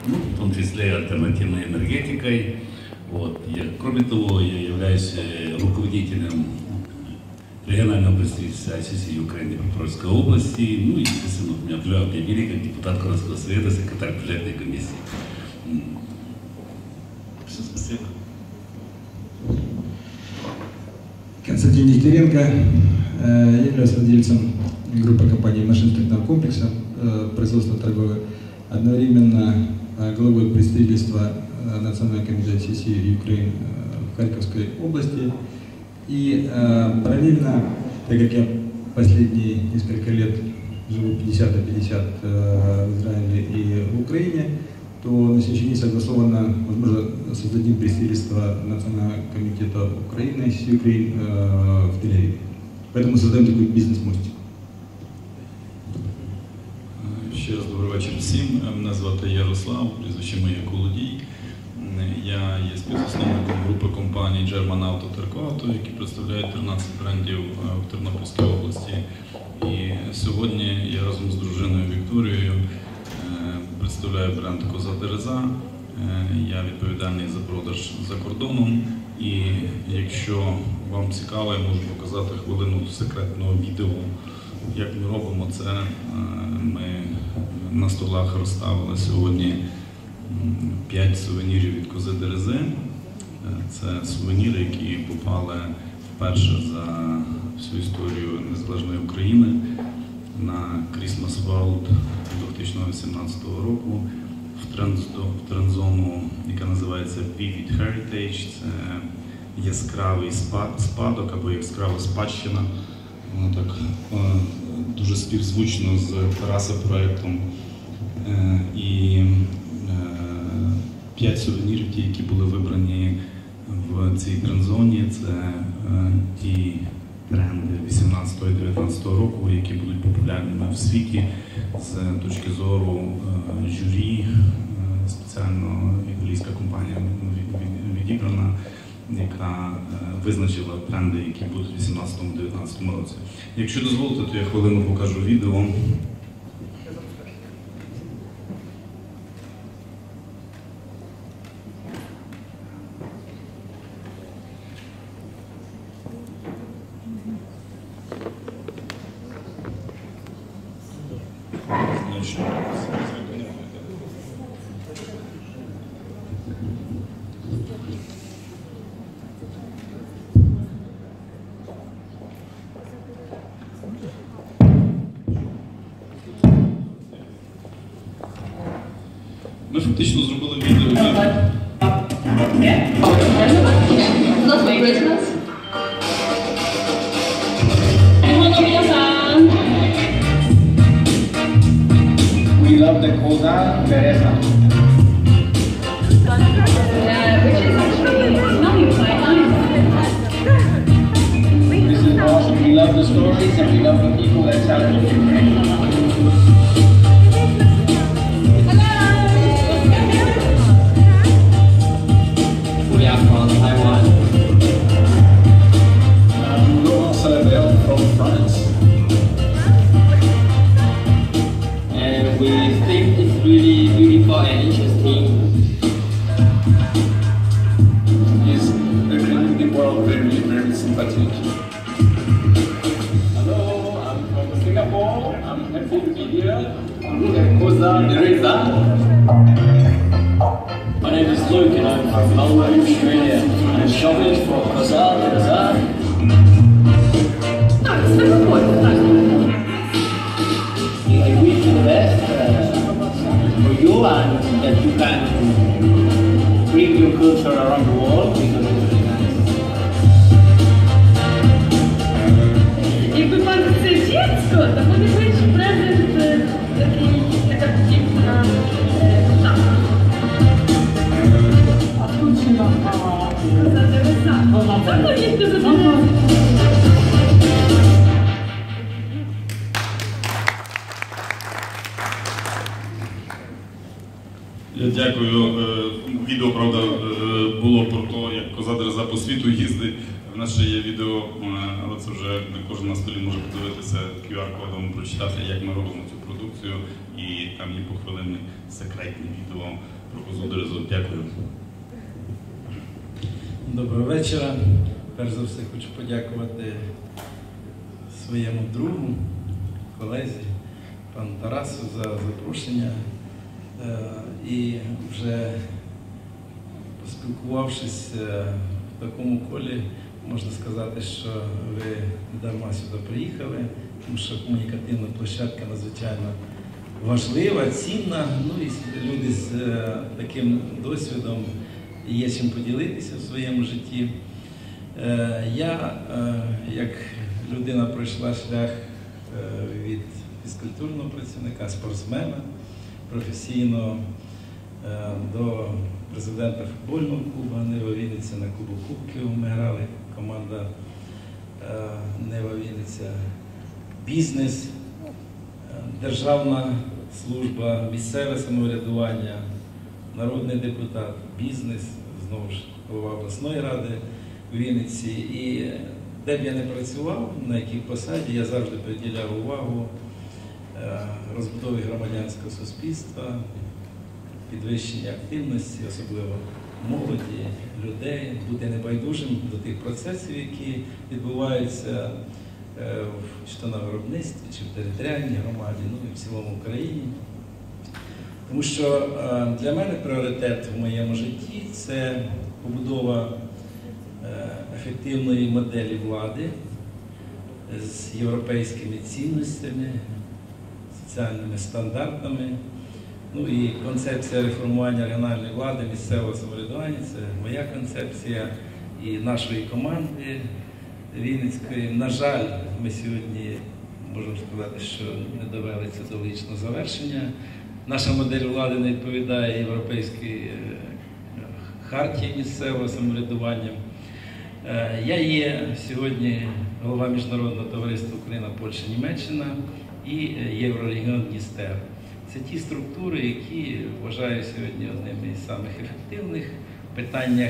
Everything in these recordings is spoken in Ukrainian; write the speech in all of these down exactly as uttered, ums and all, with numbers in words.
ну, в том числе альтернативной энергетикой. Вот. Я, кроме того, я являюсь руководителем регионального представительства ай си си Украины в Покровской области. Ну и, естественно, меня объявили как депутат Городского совета, секретарь бюджетной комиссии. Все, спасибо. Константин Дегтяренко, я являюсь владельцем группы компаний машинно-строительного комплекса, производства торговых, одновременно главой представительства Национального комитета ай си си Украины в Харьковской области. И параллельно, так как я последние несколько лет живу пятьдесят на пятьдесят в Израиле и в Украине, то на сегодняшний день согласовано, возможно, создадим представительство Национального комитета Украины, ай си си Украины в Тель-Авиве. Поэтому создаем такой бизнес-мостик. Ще раз добрий вечір всім. Мене звати Ярослав, прізвище моє Колодій. Я є співзасновником групи компаній German Auto Turco, які представляють тринадцять брендів в Тернопільській області. І сьогодні я разом з дружиною Вікторією представляю бренд Коза Дереза. Я відповідальний за продаж за кордоном. І якщо вам цікаво, я можу показати хвилину секретного відео, як ми робимо це. Ми на столах розставили сьогодні п'ять сувенірів від Кози Дерези. Це сувеніри, які попали вперше за всю історію незалежної України на Christmas World дві тисячі вісімнадцятого року в тренд-зону, яка називається Vivid Heritage. Це яскравий спадок або яскрава спадщина. Воно так дуже співзвучно з Тараса-проектом. І п'ять сувенірів, ті, які були вибрані в цій тренд-зоні, це ті тренди вісімнадцятого-дев'ятнадцятого року, які будуть популярними в світі з точки зору журі. Спеціально італійська компанія відібрана, яка визначила тренди, які будуть у вісімнадцятому-дев'ятнадцятому році. Якщо дозволите, то я хвилину покажу відео. Ми фактично зробили відео. We love the Cosa Teresa. Yeah, which is actually smelling quite nice. This is awesome. We love the stories and we love the people that tell it. From Taiwan. Um, Laurent Salabelle from France. And we think it's really beautiful and interesting. He's making the world very, very sympathetic. Hello, I'm from Singapore. I'm happy to be here. I'm from Cosa Deriza. My name is Luke and I'm from Melbourne, Australia. I'm shopping for Cosa Deriza. I wish you the best uh, for you and that you can bring your culture around the world because it's really nice. Jakby pan chce dziecko, to może być prezent taki, taka piękna tata. A tu trzeba Koza Deriza. Co to jest Koza Deriza? Я дякую. Відео, правда, було про те, як Коза Дереза по світу їздить. В нас ще є відео, але це вже кожен на столі може подивитися кю ар-кодом, прочитати, як ми робимо цю продукцію. І там є похвилинні секретні відео Проходжу до результату. Дякую. Доброго вечора. Перш за все хочу подякувати своєму другу, колезі, пану Тарасу за запрошення. І вже поспілкувавшись в такому колі, можна сказати, що ви не дарма сюди приїхали, тому що комунікативна площадка надзвичайно важлива, цінна. Ну і люди з таким досвідом є чим поділитися в своєму житті. Я, як людина, пройшла шлях від фізкультурного працівника, спортсмена професійного до президента футбольного клубу Нива Вінниця, на Кубок Кубків ми грали, команда Нива Вінниця, бізнес, державна служба, місцеве самоврядування, народний депутат, бізнес, знову ж голова обласної ради в Вінниці. І де б я не працював, на якій посаді, я завжди приділяв увагу розбудові громадянського суспільства, підвищення активності, особливо молоді, людей, бути небайдужим до тих процесів, які відбуваються чи то на виробництві, чи в територіальній громаді, ну і в цілому Україні. Тому що для мене пріоритет в моєму житті – це побудова ефективної моделі влади з європейськими цінностями, соціальними стандартами. Ну і концепція реформування регіональної влади, місцевого самоврядування – це моя концепція і нашої команди Вінницької. На жаль, ми сьогодні можемо сказати, що не довели це до логічного завершення. Наша модель влади не відповідає європейській хартії місцевого самоврядування. Я є сьогодні голова Міжнародного товариства Україна, Польща, Німеччина і Єврорегіон Дністер. Це ті структури, які вважаю сьогодні одними із самих ефективних в питаннях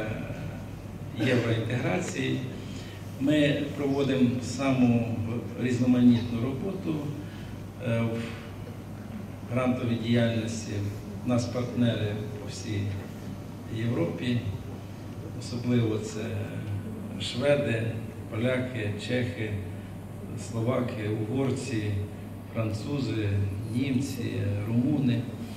євроінтеграції. Ми проводимо саму різноманітну роботу в грантовій діяльності. У нас партнери по всій Європі, особливо це шведи, поляки, чехи, словаки, угорці, французи, німці, румуни.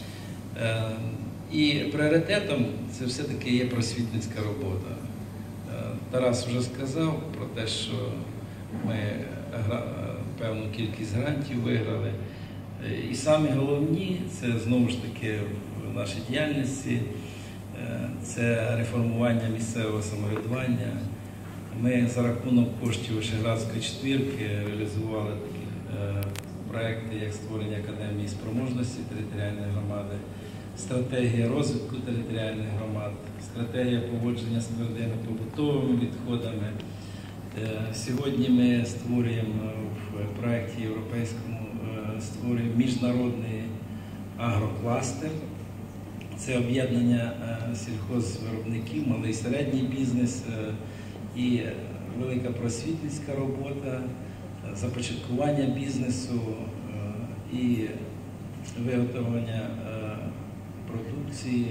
І пріоритетом це все-таки є просвітницька робота. Тарас вже сказав про те, що ми певну кількість грантів виграли. І самі головні, це знову ж таки в нашій діяльності, це реформування місцевого самоврядування. Ми за рахунок коштів Вишеградської четвірки реалізували такі проекти, як створення Академії спроможності територіальної громади, стратегія розвитку територіальних громад, стратегія поводження з твердими побутовими відходами. Сьогодні ми створюємо в проєкті європейському створюємо міжнародний агрокластер. Це об'єднання сільхозвиробників, малий і середній бізнес і велика просвітницька робота, започаткування бізнесу і виготовлення продукції,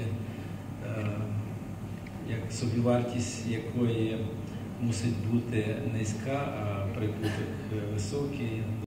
як собівартість якої мусить бути низька, а прибуток високий.